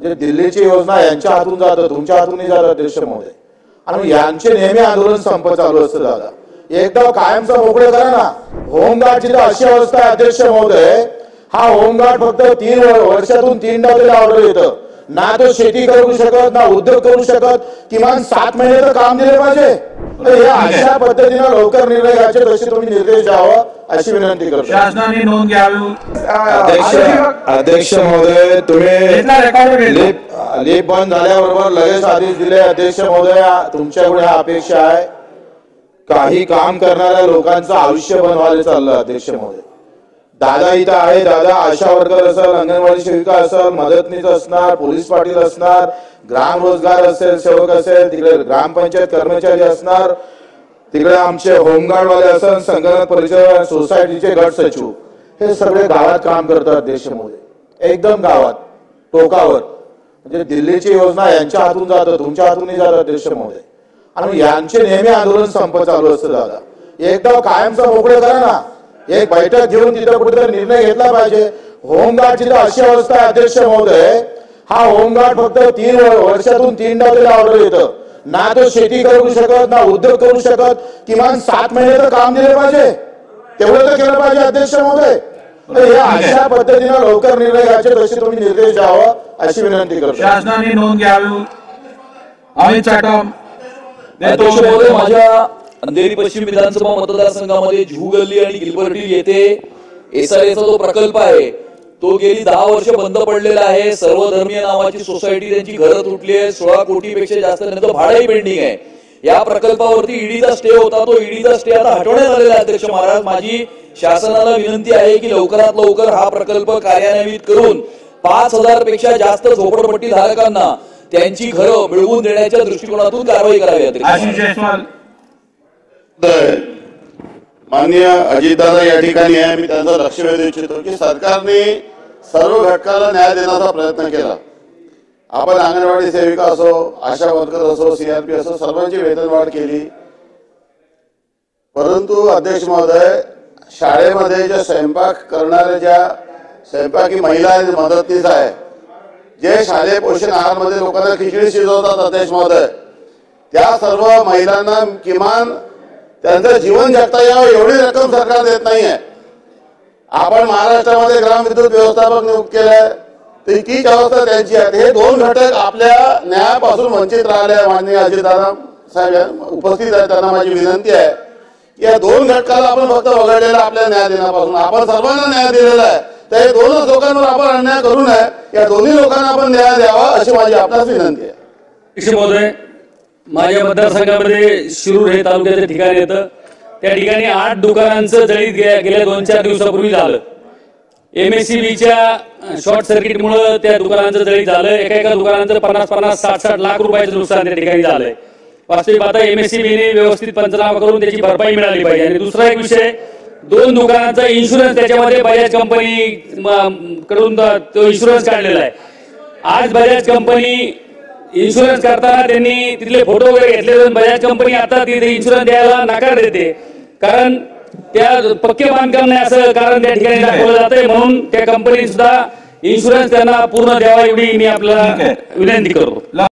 म्हणजे दिल्लीची योजना यांच्या हातून जातं, तुमच्या हातूनही जातं अध्यक्ष महोदय, आणि यांचे नेहमी आंदोलन संप चालू असतं. दादा एकदा कायमचा मोकळे करा ना. होमगार्डची तर अशी अवस्था आहे अध्यक्ष महोदय, हा होमगार्ड फक्त 3 वर्षातून 3दा त्याला ऑर्डर येतं. ना तो शेती करू शकत, ना उद्योग करू शकत, किमान 7 महिने तर काम दिले पाहिजे. अशा पद्धतीने लवकर निर्णय घ्यायचे, तसे तुम्ही निर्देश द्यावा अशी विनंती करतो. शासनाने नोंद घ्यावी. अध्यक्ष महोदय, तुम्ही लेप बंद झाल्याबरोबर लगेच आदेश दिले. अध्यक्ष महोदय, तुमच्याकडे अपेक्षा आहे, काही काम करणाऱ्या लोकांचं आयुष्य बनवायला चाललं. अध्यक्ष महोदय, दादा इथं आहे, दादा आशा वर्कर असेल, अंगणवाडी सेविका असेल, मदतनीस असणार, पोलीस पाटील असणार, ग्राम रोजगार असेल, सेवक असेल, तिकडे ग्रामपंचायत कर्मचारी असणार, तिकडे आमचे होमगार्ड वाले असेल, संगणक परिचय सोसायटीचे गट सचिव, हे सगळे गावात काम करतात. अध्यक्ष महोदय, एकदम गावात टोकावर. म्हणजे दिल्लीची योजना यांच्या हातून जातं, तुमच्या हातूनही जातं अध्यक्ष महोदय, आणि यांचे नेहमी आंदोलन संप चालू असतं. दादा एकदा कायमचा मोकळे करा ना. एक बैठक घेऊन तिथं कुठेतरी निर्णय घेतला पाहिजे. होमगार्डची तर अशी अवस्था आहे अध्यक्ष महोदय, हा होमगार्ड फक्त 3 वर्षातून 3दा त्याला ऑर्डर येतं. ना तो शेती करू शकत, ना उद्योग करू शकत, किमान 7 महिने तर काम दिले पाहिजे. तेवढं तर केलं पाहिजे अध्यक्ष महोदय. अशा पद्धतीने लवकर निर्णय घ्यायचे, तसे तुम्ही निर्देश द्यावा अशी विनंती करतो. शासनाने नोंद घ्यावी. अमित चाटम. अध्यक्ष महोदय, माझ्या अंधेरी पश्चिम विधानसभा मतदारसंघामध्ये जुहू गल्ली आणि गिलबर्टी येथे SRA चा जो प्रकल्प आहे तो गेली 10 वर्ष बंद पडलेला आहे. सर्वधर्मीय नावाची सोसायटी, त्यांची घरं तुटली आहे. 16 कोटीपेक्षा जास्त त्यांचं भाडंही पेंडिंग आहे. या प्रकल्पावरती ईडीचा स्टे होता, तो ईडीचा स्टे आता हटवण्यात आलेला आहे. अध्यक्ष महाराज, माझी शासनाला विनंती आहे की लवकरात लवकर हा प्रकल्प कार्यान्वित करून 5000 पेक्षा जास्त झोपडपट्टी धारकांना त्यांची घरं मिळवून देण्याच्या दृष्टिकोनातून कारवाई करावी. आशिष जयस्वाल. माननीय अजितदादा या ठिकाणी आहे, मी त्यांचं लक्ष वेधू इच्छितो की सरकारने सर्व घटकाला न्याय देण्याचा प्रयत्न केला. आपण अंगणवाडी सेविका असो, आशा वर्कर असो, CRP असो, सर्वांची वेतनवाढ केली. परंतु अध्यक्ष महोदय, शाळेमध्ये जे स्वयंपाक करणारे, ज्या स्वयंपाकी महिला मदतनीस आहे, जे शालेय पोषण आहारमध्ये लोकांना खिचडी शिजवतात अध्यक्ष महोदय, त्या सर्व महिलांना किमान त्यांचं जीवन जगता यावं एवढी रक्कम सरकार देत नाहीये. आपण महाराष्ट्रामध्ये ग्रामविद्युत व्यवस्थापक नियुक्त केलंय, तर तीच अवस्था त्यांची आहे. हे 2 घटक आपल्या न्यायापासून वंचित राहिले. माननीय अजितदादा साहेब उपस्थित आहेत, त्यांना माझी विनंती आहे की या 2 घटकाला आपण फक्त वगळलेला आपल्या न्याय देण्यापासून. आपण सर्वांना न्याय दिलेला आहे, तर हे 2च लोकांवर आपण अन्याय करू नये. या दोन्ही लोकांना आपण न्याय द्यावा अशी माझी आपल्यास विनंती आहे. अध्यक्ष महोदय, माझ्या मतदारसंघामध्ये शिरूर हे तालुक्याचे ठिकाण येतं. त्या ठिकाणी 8 दुकानांचं जळीत गेल्या 2-4 दिवसापूर्वी झालं. MSCBच्या शॉर्ट सर्किटमुळे त्या दुकानांचं जळीत झालं. एका दुकानांचं 50-50, 60-60 लाख रुपयाचं नुकसान त्या ठिकाणी झालंय. वास्तविक आता MSCBने व्यवस्थित पंचनामा करून त्याची भरपाई मिळाली पाहिजे. आणि दुसरा एक विषय, 2 दुकानांचा इन्शुरन्स त्याच्यामध्ये बजाज कंपनी कडून तो इन्शुरन्स काढलेला आहे. आज बजाज कंपनी इन्शुरन्स करताना त्यांनी तिथले फोटो वगैरे घेतले, बजाज कंपनी आता तिथे इन्शुरन्स द्यायला नकार देते, कारण त्या पक्के बांधकाम नाही असं कारण त्या ठिकाणी दाखवलं जातंय. म्हणून त्या कंपनी सुद्धा इन्शुरन्स त्यांना पूर्ण द्यावा एवढी मी आपल्याला विनंती करतो.